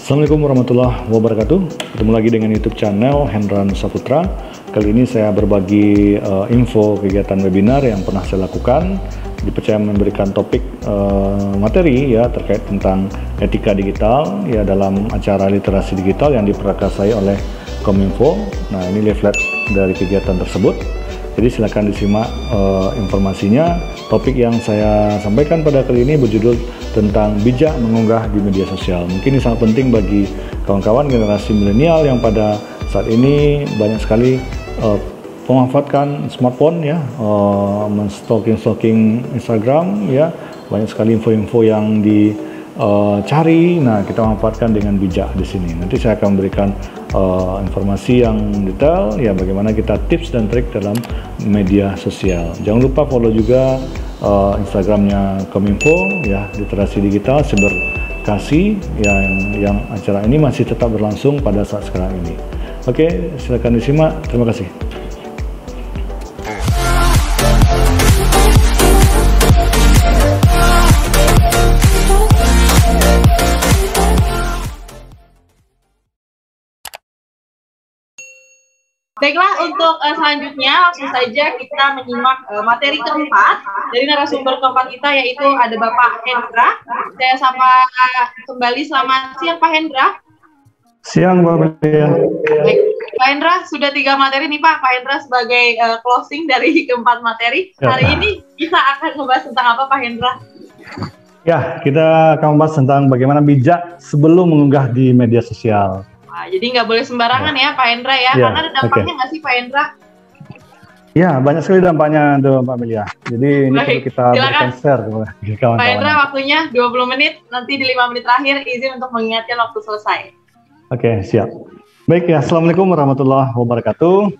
Assalamualaikum warahmatullahi wabarakatuh. Ketemu lagi dengan YouTube channel Hendran Saputra. Kali ini saya berbagi info kegiatan webinar yang pernah saya lakukan. Dipercaya memberikan topik materi ya terkait tentang etika digital ya dalam acara literasi digital yang diprakarsai oleh Kominfo. Nah, ini leaflet dari kegiatan tersebut. Jadi silakan disimak informasinya. Topik yang saya sampaikan pada kali ini berjudul tentang bijak mengunggah di media sosial. Mungkin ini sangat penting bagi kawan-kawan generasi milenial yang pada saat ini banyak sekali memanfaatkan smartphone ya, men-stalking Instagram ya, banyak sekali info-info yang dicari. Nah, kita manfaatkan dengan bijak di sini. Nanti saya akan memberikan informasi yang detail ya, bagaimana kita tips dan trik dalam media sosial. Jangan lupa follow juga Instagramnya Kominfo ya, literasi digital Cyberkasi ya, yang acara ini masih tetap berlangsung pada saat sekarang ini. Oke, silakan disimak. Terima kasih. Baiklah, untuk selanjutnya langsung saja kita menyimak materi keempat dari narasumber keempat kita, yaitu ada Bapak Hendra. Saya sapa kembali, selamat siang Pak Hendra. Siang Mbak Melia. Baik, Pak Hendra, sudah 3 materi nih Pak. Pak Hendra sebagai closing dari keempat materi. Hari ini kita akan membahas tentang apa Pak Hendra? Ya, kita akan membahas tentang bagaimana bijak sebelum mengunggah di media sosial. Nah, jadi nggak boleh sembarangan ya Pak Hendra ya, karena ada dampaknya nggak sih Pak Hendra? Ya, banyak sekali dampaknya tuh Mbak Melia. Jadi ini perlu kita berikan share kepada kawan-kawan. Pak Hendra, waktunya 20 menit, nanti di 5 menit terakhir izin untuk mengingatkan waktu selesai. Oke, siap. Baik ya, Assalamualaikum warahmatullahi wabarakatuh.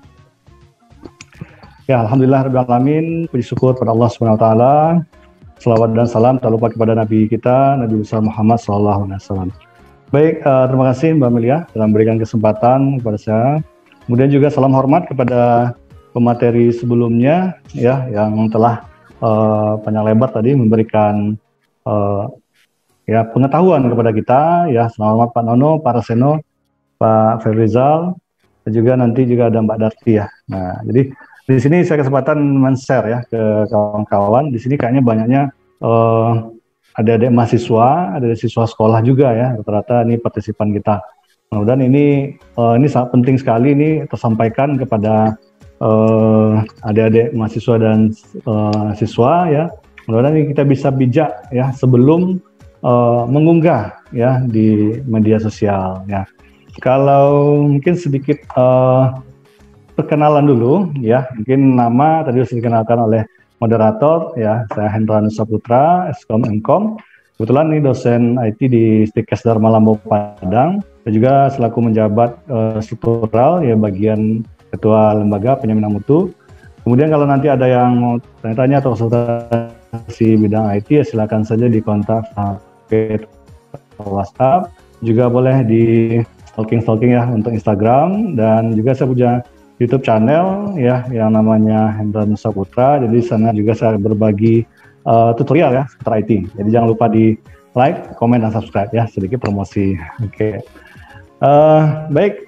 Ya, Alhamdulillah Rabbil Alamin, puji syukur pada Allah Subhanahu Wa Taala. Selawat dan salam tak lupa kepada Nabi kita, Nabi besar Muhammad SAW. Baik, terima kasih Mbak Melia telah memberikan kesempatan kepada saya. Kemudian juga salam hormat kepada pemateri sebelumnya ya, yang telah panjang lebar tadi memberikan ya pengetahuan kepada kita ya. Salam hormat Pak Nono, Pak Raseno, Pak Ferizal, dan juga nanti juga ada Mbak Darti ya. Nah, jadi di sini saya kesempatan men-share ya ke kawan-kawan. Di sini kayaknya banyaknya ada adik mahasiswa, ada siswa sekolah juga ya, rata-rata ini partisipan kita. Mudah-mudahan ini sangat penting sekali ini tersampaikan kepada adik-adik mahasiswa dan siswa ya. Mudah-mudahan ini kita bisa bijak ya sebelum mengunggah ya di media sosial ya. Kalau mungkin sedikit perkenalan dulu ya, mungkin nama tadi sudah dikenalkan oleh moderator ya, saya Hendran Saputra, Eskom Mkom. Kebetulan ini dosen IT di Stikes Dharma Lambo Padang, dan juga selaku menjabat struktural ya bagian ketua lembaga penjaminan mutu. Kemudian kalau nanti ada yang mau tanya-tanya atau konsultasi bidang IT ya silakan saja di kontak HP atau WhatsApp. Juga boleh di stalking ya untuk Instagram, dan juga saya punya YouTube channel ya yang namanya Hendran Saputra. Jadi sana juga saya berbagi tutorial ya seputar IT. Jadi jangan lupa di like, komen, dan subscribe ya, sedikit promosi. Oke. Baik,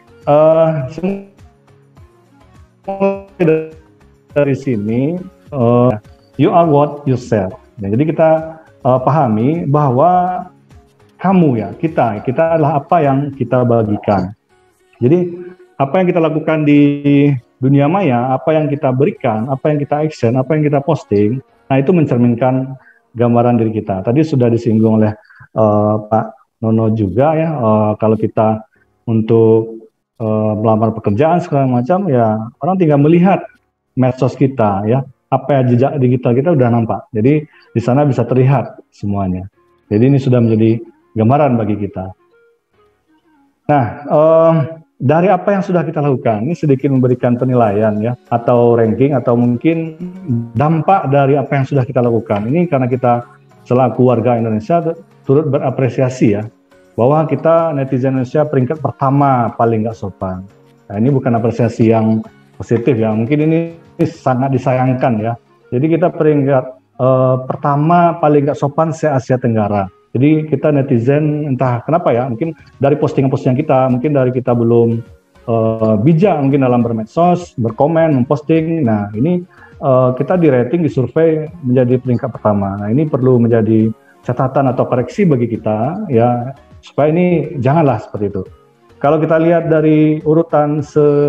dari sini you are what you share. Ya, jadi kita pahami bahwa kamu ya, kita adalah apa yang kita bagikan. Jadi apa yang kita lakukan di dunia maya, apa yang kita berikan, apa yang kita action, apa yang kita posting, nah itu mencerminkan gambaran diri kita. Tadi sudah disinggung oleh Pak Nono juga ya, kalau kita untuk melamar pekerjaan segala macam ya, orang tinggal melihat medsos kita ya, apa jejak digital kita udah nampak. Jadi di sana bisa terlihat semuanya. Jadi ini sudah menjadi gambaran bagi kita. Nah, dari apa yang sudah kita lakukan, ini sedikit memberikan penilaian ya, atau ranking, atau mungkin dampak dari apa yang sudah kita lakukan. Ini karena kita selaku warga Indonesia turut berapresiasi ya, bahwa kita netizen Indonesia peringkat pertama paling nggak sopan. Nah, ini bukan apresiasi yang positif ya, mungkin ini sangat disayangkan ya. Jadi kita peringkat pertama paling nggak sopan se-Asia Tenggara. Jadi kita netizen entah kenapa ya, mungkin dari postingan-postingan kita, mungkin dari kita belum bijak mungkin dalam bermedsos, berkomen, memposting. Nah ini kita di rating, di survei menjadi peringkat pertama. Nah ini perlu menjadi catatan atau koreksi bagi kita ya, supaya ini janganlah seperti itu. Kalau kita lihat dari urutan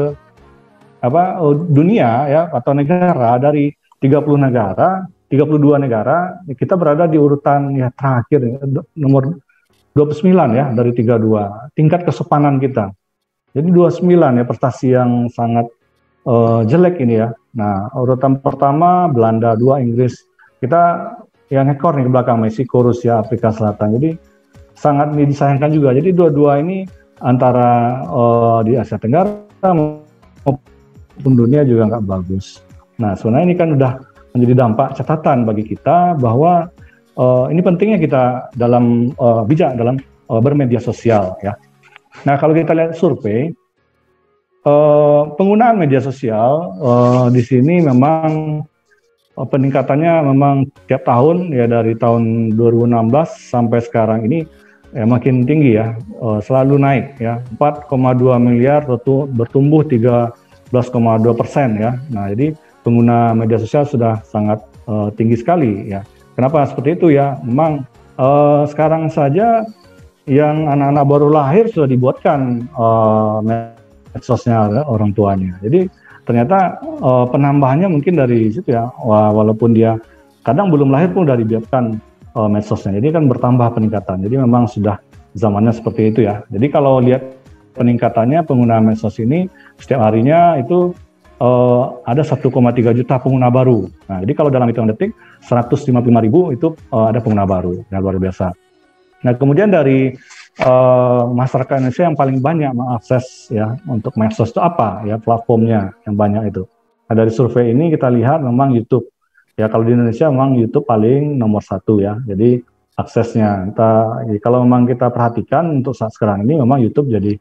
dunia ya atau negara, dari 30 negara, 32 negara, kita berada di urutan ya terakhir nomor 29 ya dari 32. Tingkat kesopanan kita. Jadi 29 ya, prestasi yang sangat jelek ini ya. Nah, urutan pertama Belanda, 2 Inggris. Kita yang ekor nih ke belakang, Meksiko, Rusia, Afrika Selatan. Jadi sangat disayangkan juga. Jadi dua-dua ini antara di Asia Tenggara maupun dunia juga nggak bagus. Nah, sebenarnya ini kan udah menjadi dampak catatan bagi kita bahwa ini pentingnya kita dalam bijak dalam bermedia sosial ya. Nah, kalau kita lihat survei, penggunaan media sosial di sini memang peningkatannya memang tiap tahun ya, dari tahun 2016 sampai sekarang ini ya makin tinggi ya, selalu naik ya, 4,2 miliar bertumbuh 13,2% ya. Nah, jadi pengguna media sosial sudah sangat tinggi sekali ya. Kenapa seperti itu ya? Memang sekarang saja yang anak-anak baru lahir sudah dibuatkan medsosnya orang tuanya. Jadi ternyata penambahannya mungkin dari situ ya, walaupun dia kadang belum lahir pun sudah dibuatkan medsosnya. Jadi kan bertambah peningkatan. Jadi memang sudah zamannya seperti itu ya. Jadi kalau lihat peningkatannya pengguna medsos ini setiap harinya itu ada 1,3 juta pengguna baru. Nah, jadi kalau dalam hitungan detik 155.000 itu ada pengguna baru, yang luar biasa. Nah, kemudian dari masyarakat Indonesia yang paling banyak mengakses ya untuk medsos itu apa ya, platformnya yang banyak itu. Nah, dari survei ini kita lihat memang YouTube. Ya, kalau di Indonesia memang YouTube paling nomor 1 ya. Jadi aksesnya, kalau memang kita perhatikan untuk saat sekarang ini memang YouTube jadi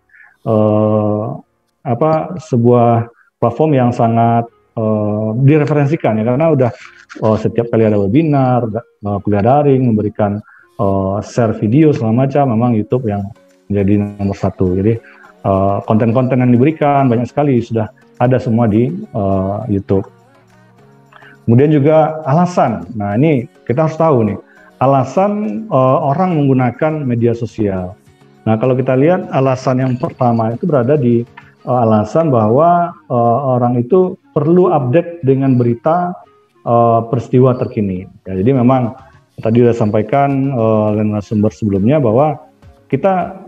sebuah platform yang sangat direferensikan ya, karena udah setiap kali ada webinar, kuliah daring, memberikan share video segala macam, memang YouTube yang menjadi nomor 1. Jadi konten-konten yang diberikan banyak sekali sudah ada semua di YouTube. Kemudian juga alasan. Nah, ini kita harus tahu nih alasan orang menggunakan media sosial. Nah, kalau kita lihat alasan yang pertama itu berada di alasan bahwa orang itu perlu update dengan berita peristiwa terkini. Ya, jadi memang tadi sudah sampaikan oleh narasumber sebelumnya bahwa kita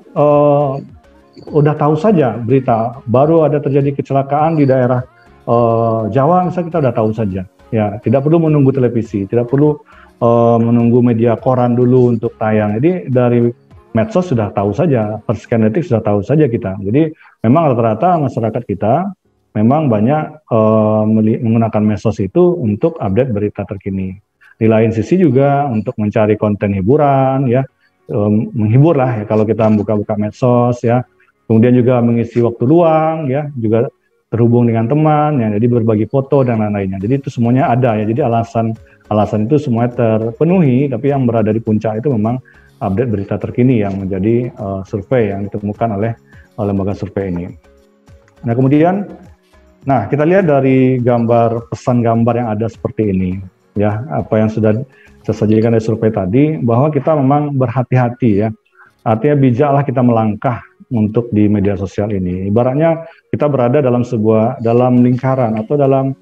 udah tahu saja berita baru ada terjadi kecelakaan di daerah Jawa, misalnya kita udah tahu saja. Ya, tidak perlu menunggu televisi, tidak perlu menunggu media koran dulu untuk tayang. Jadi dari medsos sudah tahu saja, per sekian detik sudah tahu saja kita. Jadi memang rata-rata masyarakat kita memang banyak menggunakan medsos itu untuk update berita terkini. Di lain sisi juga untuk mencari konten hiburan ya, menghibur lah ya kalau kita buka-buka medsos ya. Kemudian juga mengisi waktu luang ya, juga terhubung dengan teman ya, jadi berbagi foto dan lain-lainnya. Jadi itu semuanya ada ya. Jadi alasan itu semuanya terpenuhi, tapi yang berada di puncak itu memang update berita terkini yang menjadi survei yang ditemukan oleh lembaga survei ini. Nah, kemudian kita lihat dari pesan gambar yang ada seperti ini. Ya, apa yang sudah saya sajikan dari survei tadi, bahwa kita memang berhati-hati ya. Artinya bijaklah kita melangkah untuk di media sosial ini. Ibaratnya kita berada dalam lingkaran atau dalam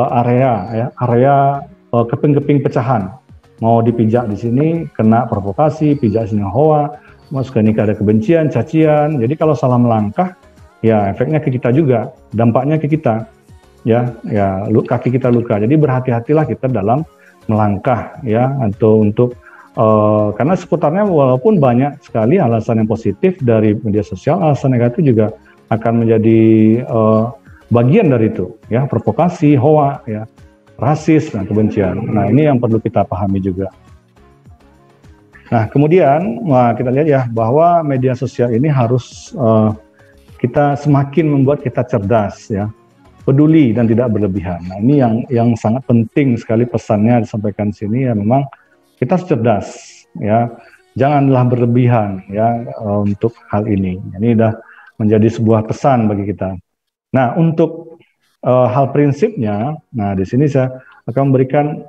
area keping-keping pecahan. Mau dipijak di sini kena provokasi, pijak sini hoa, masuk ke nikah ada kebencian, cacian. Jadi kalau salah melangkah, ya efeknya ke kita juga, dampaknya ke kita. Ya kaki kita luka. Jadi berhati-hatilah kita dalam melangkah ya, atau untuk karena seputarnya walaupun banyak sekali alasan yang positif dari media sosial, alasan negatif juga akan menjadi bagian dari itu ya, provokasi, hoa ya, rasis dan kebencian. Nah, ini yang perlu kita pahami juga. Nah, kemudian kita lihat ya bahwa media sosial ini harus kita semakin membuat kita cerdas ya, peduli dan tidak berlebihan. Nah, ini yang sangat penting sekali pesannya disampaikan di sini ya, memang kita harus cerdas ya. janganlah berlebihan ya untuk hal ini. Ini sudah menjadi sebuah pesan bagi kita. Nah, untuk hal prinsipnya, nah di sini saya akan memberikan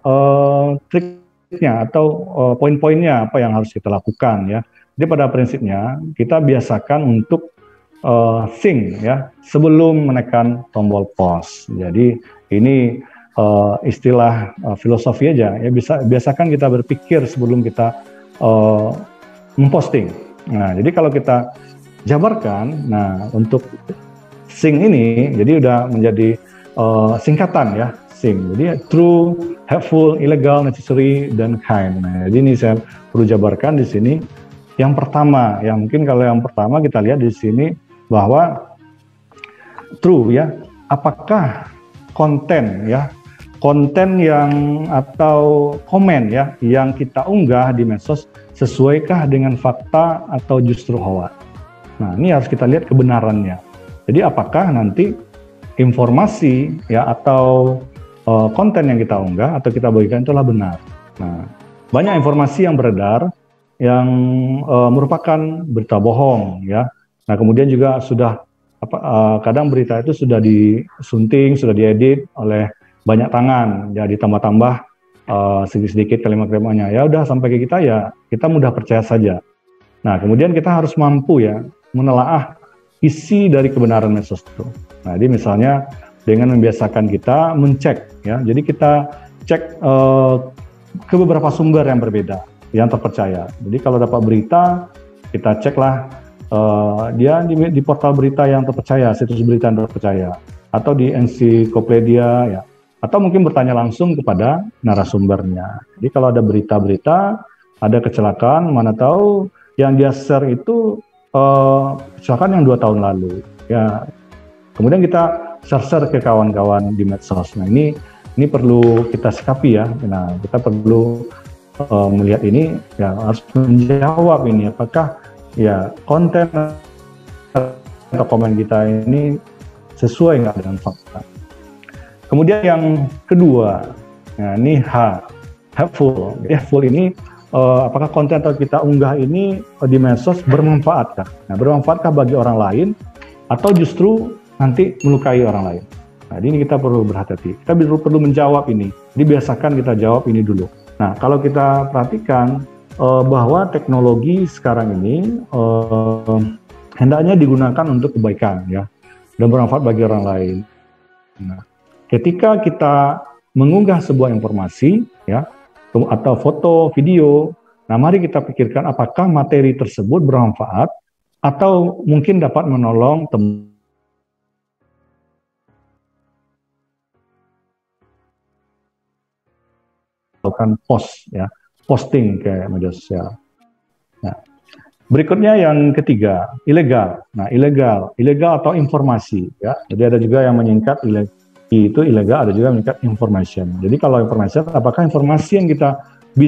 triknya atau poin-poinnya apa yang harus kita lakukan ya. Jadi pada prinsipnya kita biasakan untuk think ya sebelum menekan tombol pause. Jadi ini istilah filosofi aja ya, biasakan kita berpikir sebelum kita memposting. Nah, jadi kalau kita jabarkan, nah untuk sing ini jadi udah menjadi singkatan ya, sing. Jadi true, helpful, illegal, necessary, dan kind. Nah, jadi ini saya perlu jabarkan di sini. Yang pertama, ya mungkin kalau yang pertama kita lihat di sini bahwa true ya, apakah konten ya, konten yang atau komen ya yang kita unggah di medsos sesuaikah dengan fakta atau justru hoax. Nah, ini harus kita lihat kebenarannya. Jadi apakah nanti informasi ya atau konten yang kita unggah atau kita bagikan itulah benar. Nah, banyak informasi yang beredar yang merupakan berita bohong ya. Nah, kemudian juga sudah kadang berita itu sudah disunting, sudah diedit oleh banyak tangan, ya ditambah-tambah sedikit-sedikit kalimat-kalimatnya. Ya udah sampai ke kita ya kita mudah percaya saja. Nah, kemudian kita harus mampu ya menelaah isi dari kebenaran medsos itu. Nah, jadi misalnya dengan membiasakan kita mencek ya. Jadi kita cek ke beberapa sumber yang berbeda, yang terpercaya. Jadi kalau dapat berita, kita ceklah dia di portal berita yang terpercaya, situs berita yang terpercaya, atau di ensiklopedia ya, atau mungkin bertanya langsung kepada narasumbernya. Jadi kalau ada berita-berita, ada kecelakaan, mana tahu yang dia share itu kecelakaan yang 2 tahun lalu ya. Kemudian kita share ke kawan-kawan di medsos. Nah, ini perlu kita sikapi ya. Nah, kita perlu melihat ini ya, harus menjawab ini apakah ya konten atau komen kita ini sesuai nggak dengan fakta. Kemudian yang kedua, nah ini helpful. Helpful ini apakah konten yang kita unggah ini di medsos bermanfaatkah? Nah, bermanfaatkah bagi orang lain atau justru nanti melukai orang lain? Nah, ini kita perlu berhati-hati. Kita perlu menjawab ini. Dibiasakan kita jawab ini dulu. Nah, kalau kita perhatikan bahwa teknologi sekarang ini hendaknya digunakan untuk kebaikan ya dan bermanfaat bagi orang lain. Nah, ketika kita mengunggah sebuah informasi ya atau foto, video, nah mari kita pikirkan apakah materi tersebut bermanfaat atau mungkin dapat menolong melakukan post ya, posting ke media sosial. Nah, berikutnya yang ketiga, ilegal. Nah, ilegal atau informasi ya. Jadi ada juga yang menyingkat itu ilegal, ada juga yang menyingkat information. Jadi kalau information, apakah informasi yang kita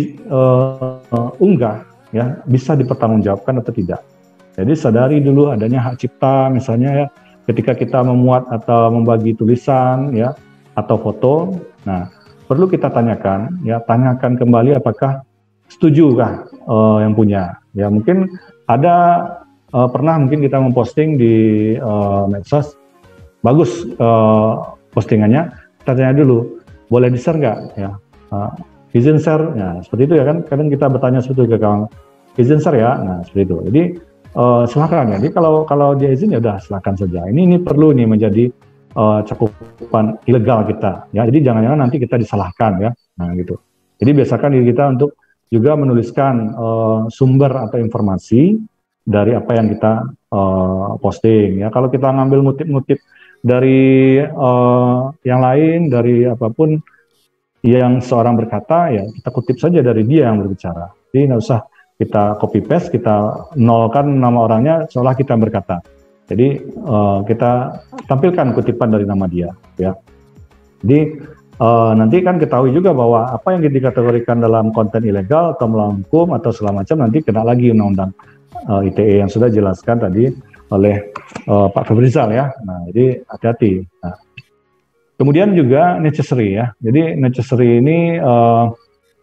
unggah ya bisa dipertanggungjawabkan atau tidak? Jadi sadari dulu adanya hak cipta, misalnya ya, ketika kita memuat atau membagi tulisan ya atau foto. Nah, perlu kita tanyakan kembali apakah setujukah yang punya. Ya mungkin ada pernah mungkin kita memposting di medsos, bagus postingannya, kita tanya dulu, boleh di-share nggak? Ya, izin share, ya seperti itu ya kan. Kadang kita bertanya seperti itu ke kawan, izin share ya, nah seperti itu. Jadi silakan ya. Jadi kalau dia izin ya udah silakan saja. Ini perlu nih menjadi cakupan ilegal kita ya. Jadi jangan-jangan nanti kita disalahkan ya. Nah gitu. Jadi biasakan diri kita untuk juga menuliskan sumber atau informasi dari apa yang kita posting ya. Kalau kita ngambil ngutip-ngutip dari yang lain, dari apapun yang seorang berkata ya kita kutip saja dari dia yang berbicara. Jadi nggak usah kita copy paste, kita nolkan nama orangnya seolah kita berkata. Jadi kita tampilkan kutipan dari nama dia ya. Jadi nanti kan ketahui juga bahwa apa yang dikategorikan dalam konten ilegal atau melawan hukum atau segala macam nanti kena lagi undang-undang ITE yang sudah jelaskan tadi oleh Pak Febrizal ya. Nah, jadi hati-hati. Nah, kemudian juga necessary ya. Jadi necessary ini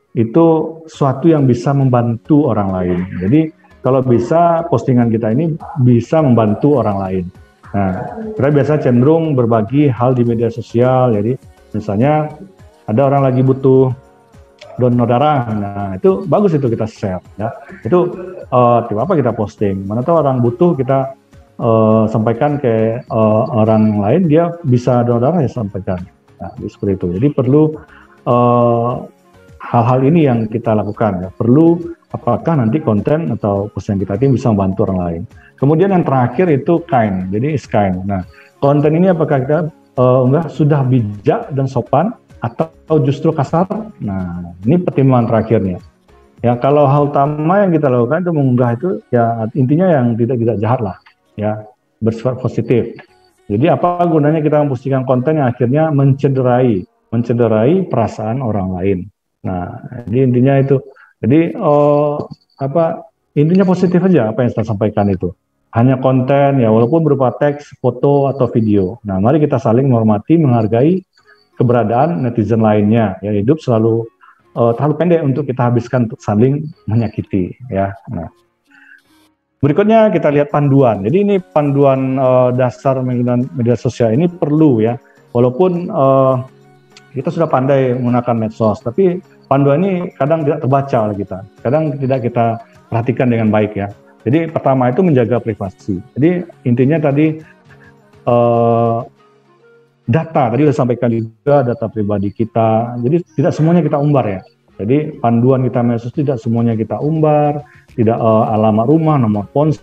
itu suatu yang bisa membantu orang lain. Jadi kalau bisa postingan kita ini bisa membantu orang lain. Nah, kita biasa cenderung berbagi hal di media sosial. Jadi misalnya ada orang lagi butuh donor darah, nah itu bagus itu kita share, ya. Itu tiba apa kita posting. Mana tahu orang butuh kita sampaikan ke orang lain, dia bisa donor darah ya sampaikan. Nah, seperti itu. Jadi perlu hal-hal ini yang kita lakukan, ya. Perlu apakah nanti konten atau postingan kita ini bisa membantu orang lain. Kemudian yang terakhir itu kind, jadi is kind. Nah, konten ini apakah kita sudah bijak dan sopan atau justru kasar? Nah, ini pertimbangan terakhirnya. Ya, kalau hal utama yang kita lakukan itu mengunggah itu, ya intinya yang tidak jahat lah, ya, bersifat positif. Jadi apa gunanya kita mempostingkan konten yang akhirnya mencederai perasaan orang lain. Nah, jadi intinya itu. Jadi intinya positif aja apa yang saya sampaikan itu. Hanya konten, ya, walaupun berupa teks, foto atau video. Nah, mari kita saling menghormati, menghargai keberadaan netizen lainnya. Ya, hidup selalu terlalu pendek untuk kita habiskan untuk saling menyakiti, ya. Nah, berikutnya kita lihat panduan. Jadi ini panduan dasar menggunakan media sosial ini perlu, ya. Walaupun kita sudah pandai menggunakan medsos, tapi panduan ini kadang tidak terbaca oleh kita. Kadang tidak kita perhatikan dengan baik, ya. Jadi pertama itu menjaga privasi. Jadi intinya tadi data, tadi sudah sampaikan juga data pribadi kita. Jadi tidak semuanya kita umbar, ya. Jadi panduan kita medsos tidak semuanya kita umbar, tidak alamat rumah, nomor ponsel,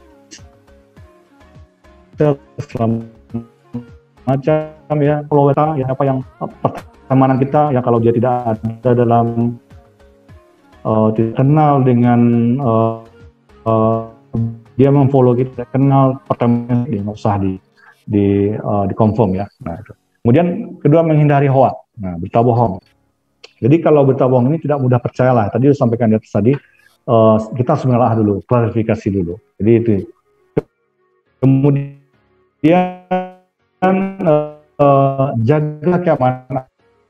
macam, ya, follower, ya, apa yang pertemanan kita, ya, kalau dia tidak ada dalam tidak kenal dengan dia memfollow kita, kenal pertemanan, dia nggak usah di confirm, ya. Nah, itu. Kemudian kedua, menghindari hoax. Nah, berita bohong. Jadi kalau berita bohong ini tidak mudah percayalah. Tadi sudah sampaikan di atas tadi, kita harus menelaah dulu, klarifikasi dulu. Jadi itu. Kemudian jaga keamanan.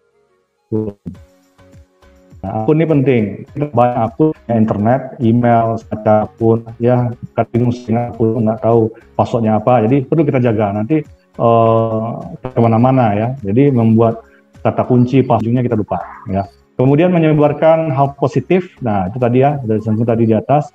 Nah, akun ini penting. Banyak akun, ya, internet, email, semacam akun, ya, kadang akun nggak tahu passwordnya apa. Jadi perlu kita jaga. Nanti kemana-mana, ya. Jadi membuat kata kunci, passwordnya kita lupa, ya. Kemudian menyebarkan hal positif. Nah, itu tadi, ya, dari disebut tadi di atas,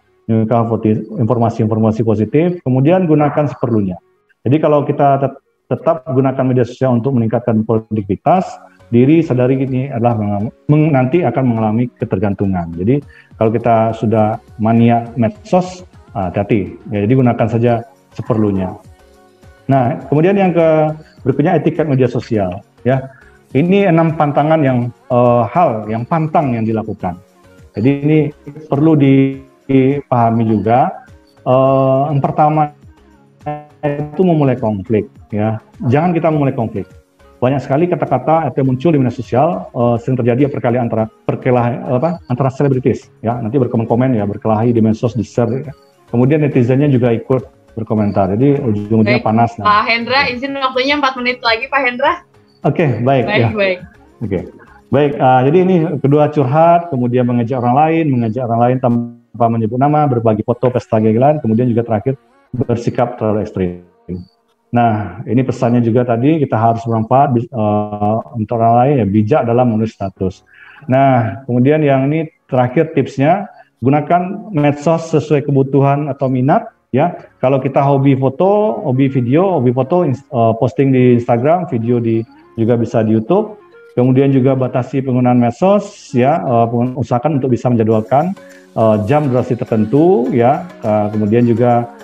informasi-informasi positif. Kemudian gunakan seperlunya. Jadi kalau kita tetap gunakan media sosial untuk meningkatkan produktivitas diri, sadari ini adalah nanti akan mengalami ketergantungan. Jadi kalau kita sudah mania medsos, hati-hati. Ya, jadi gunakan saja seperlunya. Nah, kemudian yang berikutnya etiket media sosial. Ya, ini 6 pantangan yang hal yang pantang yang dilakukan. Jadi ini perlu dipahami juga. Yang pertama itu memulai konflik. Ya, jangan kita memulai konflik. Banyak sekali kata-kata yang muncul di media sosial, sering terjadi perkelahian antara selebritis, ya, nanti berkomen-komen, ya, berkelahi di medsos, di-share, ya. Kemudian netizennya juga ikut berkomentar, jadi ujung-ujungnya panas. Nah. Pak Hendra, izin waktunya 4 menit lagi, Pak Hendra. Oke, baik. Baik, ya. baik. Oke, baik. Jadi ini kedua, curhat, kemudian mengajak orang lain tanpa menyebut nama, berbagi foto pesta gila, kemudian juga terakhir bersikap terlalu ekstrim. Nah, ini pesannya juga tadi, kita harus bermanfaat untuk orang lain, ya, bijak dalam menulis status. Nah, kemudian yang ini terakhir tipsnya, gunakan medsos sesuai kebutuhan atau minat, ya. Kalau kita hobi foto, hobi video, hobi foto, posting di Instagram, video juga bisa di YouTube. Kemudian juga batasi penggunaan medsos, ya, usahakan untuk bisa menjadwalkan jam durasi tertentu, ya. Kemudian juga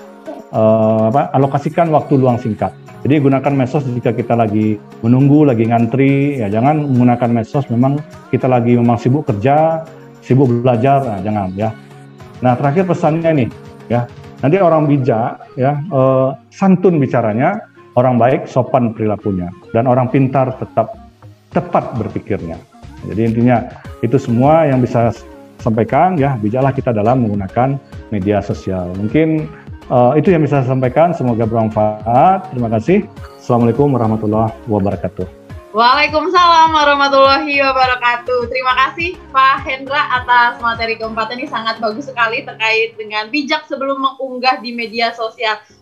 alokasikan waktu luang singkat. Jadi gunakan medsos jika kita lagi menunggu, lagi ngantri, ya, jangan menggunakan medsos memang kita lagi memang sibuk kerja, sibuk belajar, nah, jangan, ya. Nah, terakhir pesannya nih, ya, nanti orang bijak, ya, santun bicaranya, orang baik sopan perilakunya, dan orang pintar tetap tepat berpikirnya. Jadi intinya itu semua yang bisa sampaikan, ya, bijaklah kita dalam menggunakan media sosial. Mungkin itu yang bisa saya sampaikan, semoga bermanfaat. Terima kasih. Assalamualaikum warahmatullahi wabarakatuh. Waalaikumsalam warahmatullahi wabarakatuh. Terima kasih Pak Hendra atas materi keempat ini, sangat bagus sekali terkait dengan bijak sebelum mengunggah di media sosial.